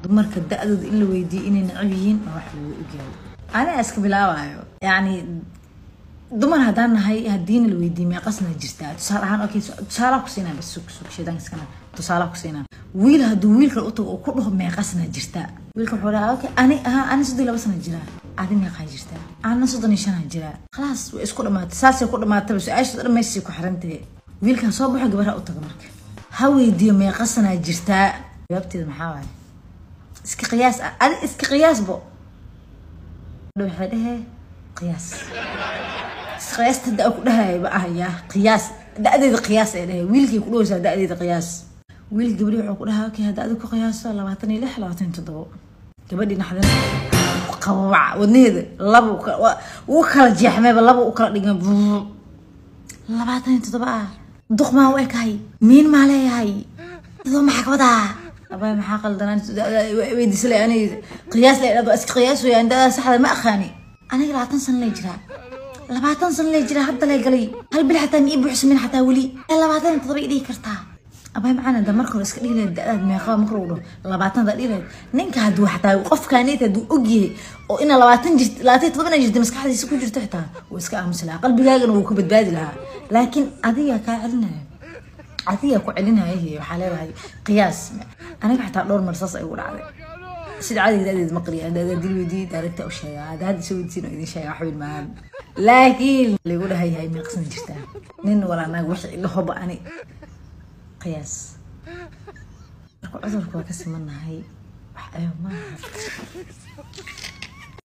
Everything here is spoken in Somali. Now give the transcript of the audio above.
dumarka da'dooda in la weydiiyo inay necab yihiin wax lagu ogaado ana iska bilaabayo yani dumar haddaan nahay haddiina la weydiiyo meeqasna jirtaa tusaale ahaan okay tusaale ku siinaa bas sug sheedan iskana tusaale ku siinaa wiil hadduu wiilka u tago ku dhaho meeqasna jirtaa wiilka wuxuu dhahaa okay ani 32 sano jiraa adi meeqa jirtaa ana 35 jiraa خلاص way isku dhamaatay saasay ku dhamaatay su'aasha dhameysay ku xirantay wiilkan soo baxo gabar u tago marka ha weydiiyo meeqasna jirtaa jawaabteeda maxaa waaye iska qiyaas adi iska qiyaas bo waxa dhahay qiyaas قياس تبدأ كلها بقى يا قياس دقدي قياس إيه ويلكي كلوزة دقدي قياس ويل قبلي عقولها كي هذا دقدي قياس ولا بعتني لح لا تنتظروا قبلي نحن قوع ونيد لبو وكل جحمة باللبو وكل دقيقة لا بعتني تطبع ضخ ما هو هاي مين ما عليه هاي ضخ معك وضع أبغى محاقل ده أنا ويدي سلي أنا قياس لي أبغى أسك قياس ويا عند سحر ما أخاني أنا لا تنسى اللي يجرى لا تنسى اللي يجرى حتى لا يقلي هل بلي حتى ميبو حسمين حتى ولي لا انت طبيعي دي كرتها أبغى معنا ده مركو اسك لي ما يخاف مكروه لا ده لي نينك هدو حتى وقف كانيت هدو اوجي او ان لا جرت لا تطبنا جرت مسكحدي ku jirto xitaa oo iska aamusla qalbigaagana uu ku badbaadi lahaa laakiin adiga ka celinaa adiga ku celinaayo waxa leeyahay qiyaas aniga xitaa dhowr mar saas ay ugu dhacday sida caadiga dadeed ma qariyo dadeed dilwidi daaragta u sheegay hada soo wadiino idin sheegay wax weyn maan laakiin lagu dhahay hay meeqsan jirtaa nin wala naag wixii la hoba ani qiyaas marka cudurku waa ka simanahay wax ay ma